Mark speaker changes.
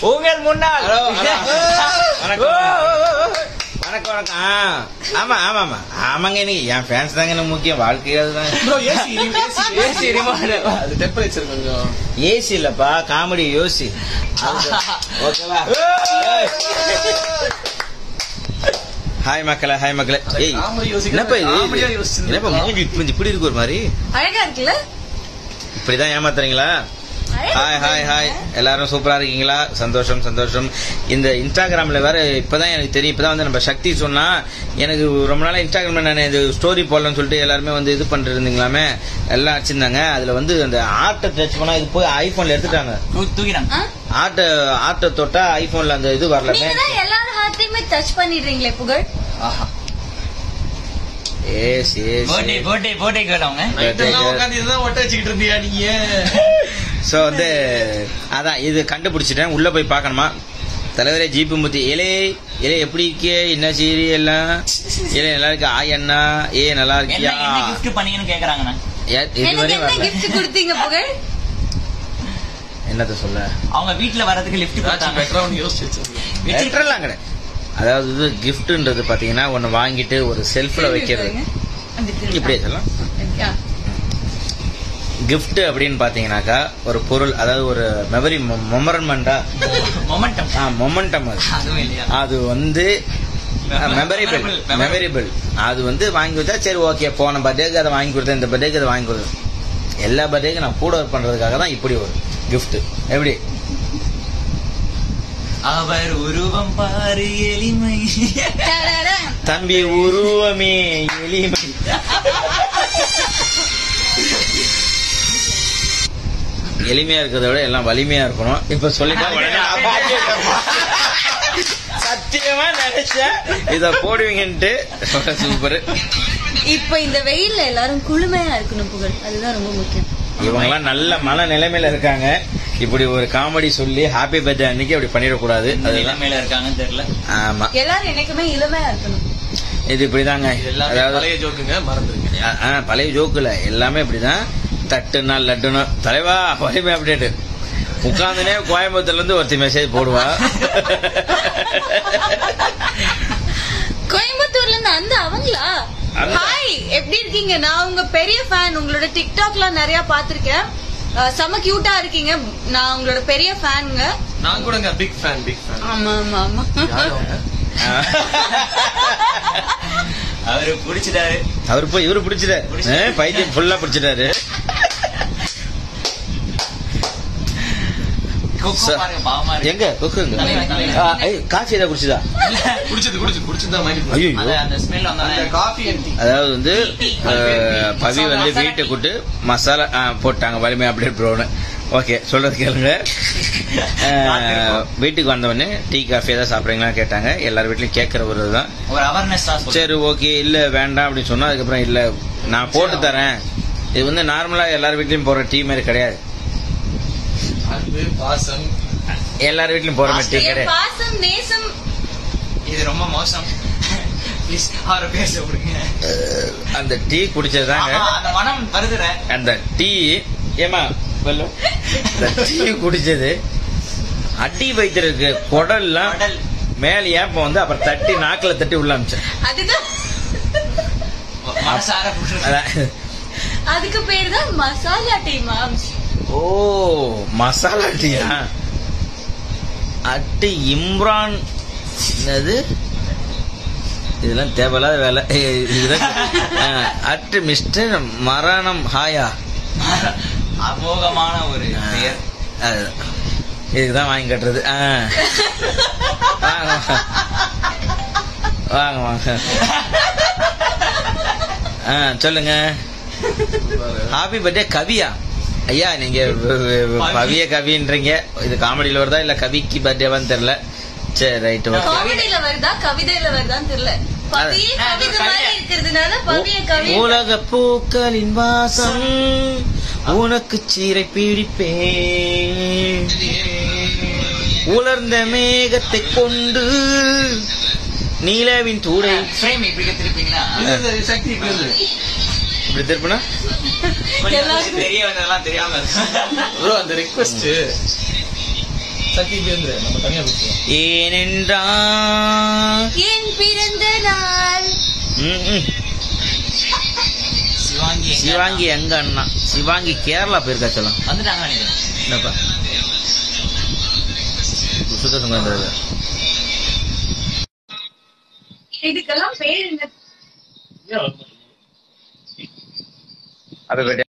Speaker 1: உங்கள் முன்னாள் வணக்கம் வணக்கம். ஆமா ஆமா ஆமா ஆமாங்க. இன்னைக்கு என் ஃபேன்ஸ் தாங்க எனக்கு முக்கியம். வாழ்க்கையே அதுதான்.
Speaker 2: டெம்பரேச்சர் கொஞ்சம்
Speaker 1: ஏசி இல்லப்பா, காமெடி யோசி. ஓகேவா? ஹாய் மக்களே, ஹாய் மக்களே. ஏய் என்னப்பா இது? என்னப்பா மூஞ்சி இப்படி இருக்கு ஒரு மாதிரி?
Speaker 3: அழகா இருக்குல்ல?
Speaker 1: இப்படிதான் ஏமாத்துறீங்களா? ஹாய் ஹாய் ஹாய், எல்லாரும் சூப்பரா இருக்கீங்களா? சந்தோஷம் சந்தோஷம். இந்த இன்ஸ்டாகிராம்ல வேற இப்பதான் எனக்கு தெரியும். இப்பதான் வந்து நம்ம சக்தி சொன்னா, எனக்கு ரொம்ப நாளா இன்ஸ்டாகிராம்ல நான் இது ஸ்டோரி போடலன்னு சொல்லிட்டு எல்லாருமே வந்து இது பண்ணிட்டு இருந்தீங்களாமே, எல்லாம் வச்சிருந்தாங்க. அதுல வந்து அந்த ஆர்ட்டை டச் பண்ணா இது போய் ஐபோன்ல எடுத்துட்டாங்க, தூக்கிட்டாங்க. ஆர்ட்டை தொட்டா ஐபோன்ல அந்த இது வரல.
Speaker 3: எல்லாரும் ஹார்ட்டையுமே டச் பண்ணிடுறீங்களே புகழ்.
Speaker 1: சோ வந்து அதான் இது கண்டுபிடிச்சிட்டேன். உள்ள போய் பாக்கணுமா? தலைவரே ஜிபி முத்தி இலே இலே எப்படி இருக்கே? என்ன சீரி எல்லாம் இலே நல்லா இருக்கு. ஆய் அண்ணா ஏ நல்லா இருக்கியா? என்னத்த சொல்ல,
Speaker 4: அவங்க வீட்டுல வரதுக்கு லிஃப்ட்
Speaker 1: கிடையாது. அதாவது கிஃப்ட்ன்றது பாத்தீங்கன்னா ஒன்னு வாங்கிட்டு ஒரு செல்ஃப்ல வைக்கிறது, இப்படியே சொல்லலாம். கிஃப்ட் அப்படின்னு பாத்தீங்கன்னாக்கா ஒரு பொருள், அதாவது ஒரு மெமரி மொமெண்டம். அது வந்து மெமரிபிள். அது வந்து வாங்கி கொடுத்தா சரி ஓகே, போன பர்த்டேக்கு அதை வாங்கி கொடுத்தேன், இந்த பர்த்டேக்கு அதை வாங்கி கொடுத்தேன். எல்லா பர்த்டேக்கும் நான் கூட ஒர்க் பண்றதுக்காக தான் இப்படி ஒரு கிஃப்ட். எப்படி
Speaker 4: அவர் உருவம் பாரு எளிமை,
Speaker 1: தம்பி உருவமே எளிமை. எளிமையா இருக்கிறத விட எல்லாம் வலிமையா இருக்கணும். இப்ப சொல்லிட்டா சத்தியமா நினைச்சேன் இத போடுவீங்கன்ட்டு. சூப்பர்.
Speaker 3: இப்ப இந்த வெயில்ல எல்லாரும் குளுமையா இருக்கணும் புகழ், அதுதான் ரொம்ப முக்கியம்.
Speaker 1: இவங்கெல்லாம் நல்ல மன நிலைமையில இருக்காங்க. இப்படி ஒரு காமெடி சொல்லி ஹாப்பி பர்த்டே அன்னைக்கு அப்படி பண்ணிடக்கூடாது. அது
Speaker 4: நிலைமையில இருக்காங்கன்னு தெரியல.
Speaker 3: ஆமா, எல்லாரும் என்னைக்குமே இளமையா இருக்கணும்.
Speaker 1: இது இப்படிதாங்க. அதாவது
Speaker 2: பழைய ஜோக்குங்க, மறந்துருங்க.
Speaker 1: பழைய ஜோக்குல எல்லாமே இப்படிதான். தட்டுனா லட்டுனா தலைவா வலிமை அப்டேட். உட்காந்துனே கோயம்புத்தூர்ல இருந்து ஒருத்தி மெசேஜ் போடுவா.
Speaker 3: கோயம்புத்தூர்ல இருந்து அந்த அவங்களா? ஹாய், எப்படி இருக்கீங்க? நான் உங்க பெரிய ஃபேன். உங்களோட டிக்டாக்லாம் நிறைய பாத்திருக்கேன். செம கியூட்டா இருக்கீங்க. நான் உங்களோட பெரிய ஃபேனுங்க.
Speaker 2: நான் கூட பிக் ஃபேன்.
Speaker 3: ஆமா ஆமா ஆமா.
Speaker 4: அவரு பிடிச்சிட்டாரு.
Speaker 1: அவரு போய் இவரு பிடிச்சிட்டாரு. பைத்தியம் ஃபுல்லா பிடிச்சிட்டாரு. எங்க கொக்குங்க காஃபி ஏதாவது குடிச்சுதா? அதாவது வந்து பவி வந்து வீட்டை கூட்டு மசாலா போட்டாங்க வலிமை அப்டேட் ப்ரோன்னு. ஓகே, சொல்றது கேளுங்க. வீட்டுக்கு வந்தவொடனே டீ காஃபி ஏதாவது சாப்பிடுறீங்களா கேட்டாங்க. எல்லார் வீட்லயும் கேட்கற ஒரு இதுதான். சரி ஓகே, இல்ல வேண்டாம் அப்படின்னு சொன்னா அதுக்கப்புறம் இல்ல நான் போட்டு தரேன். இது வந்து நார்மலா எல்லார் வீட்லயும் போற டீ மாதிரி கிடையாது. எல்லார் வீட்லயும் போற மாதிரி டீ கிடையாது.
Speaker 3: பாசம் நேசம்
Speaker 4: இது ரொம்ப மோசம்.
Speaker 1: அந்த டீ குடிச்சதுதாங்க அந்த டீ. ஏமா டீ குடிச்சது அடி வைத்திருக்கு குடல்லாம் மேல ஏப்ப வந்து அப்புறம் தட்டி நாக்குல தட்டி உள்ள அமிச்சேன்.
Speaker 3: அதுக்கு பேர் தான் மசாலா டீ மாம்ஸ்.
Speaker 1: ஓ மசாலா டீயா? அட்டு இம்ரான் என்னது இதெல்லாம் தேவையில்லாத வேலை. அட்டு மிஸ்டர் மரணம் ஹாயா,
Speaker 4: அமோகமான ஒரு பெயர்.
Speaker 1: இதுதான் வாங்கி கட்டுறது. வாங்க வாங்க சொல்லுங்க. ஹாப்பி பர்த்டே கவியா? ஐயா நீங்க பவிய கவின்றீங்க. இது காமெடியில வருதா இல்ல கவிக்கு பர்த்டேவான்னு தெரியல. சரி ரைட்.
Speaker 3: காமெடியில வருதா கவிதையில வருதான்னு தெரியல.
Speaker 1: உலக பூக்களின் வாசம் உனக்கு சீரை பிடிப்பேன், உலர்ந்த மேகத்தை கொண்டு நீலவின் தூடை. இப்படி திருப்பினா
Speaker 4: தெரிய வந்ததெல்லாம் தெரியாம
Speaker 2: ப்ரோ அந்த ரிக்வெஸ்ட் சக்தி பேருந்து நம்ம தனியா பேசுவோம்.
Speaker 1: ஏனென்றா
Speaker 3: என் பிறந்த நாள்.
Speaker 1: சிவாங்கி எங்க அண்ணா? சிவாங்கி கேரளா போயிருக்கா சொல்லும்.
Speaker 4: வந்துட்டாங்க நினைக்கிறேன்.
Speaker 1: என்னப்பா சுத்த சுங்க
Speaker 3: இதுக்கெல்லாம் பேர் என்ன?
Speaker 1: அது